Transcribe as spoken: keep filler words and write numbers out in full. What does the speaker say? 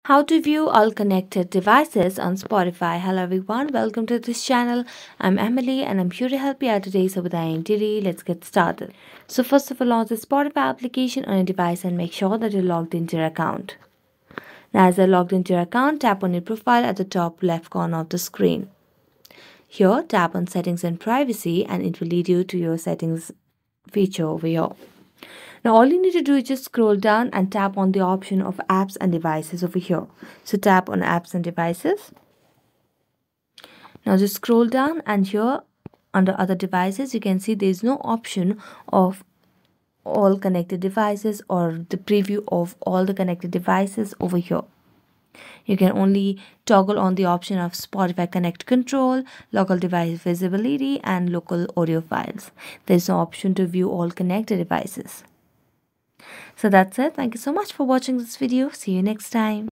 How to view all connected devices on Spotify. Hello everyone, welcome to this channel. I'm Emily and I'm here to help you out today. So without any delay, let's get started. So first of all, launch the Spotify application on your device and make sure that you're logged into your account. Now as you're logged into your account, tap on your profile at the top left corner of the screen. Here, tap on settings and privacy and it will lead you to your settings feature over here. Now all you need to do is just scroll down and tap on the option of apps and devices over here. So tap on apps and devices. Now just scroll down and here under other devices you can see there is no option of all connected devices or the preview of all the connected devices over here. You can only toggle on the option of Spotify Connect Control, local device visibility and local audio files. There is no option to view all connected devices. So that's it. Thank you so much for watching this video. See you next time.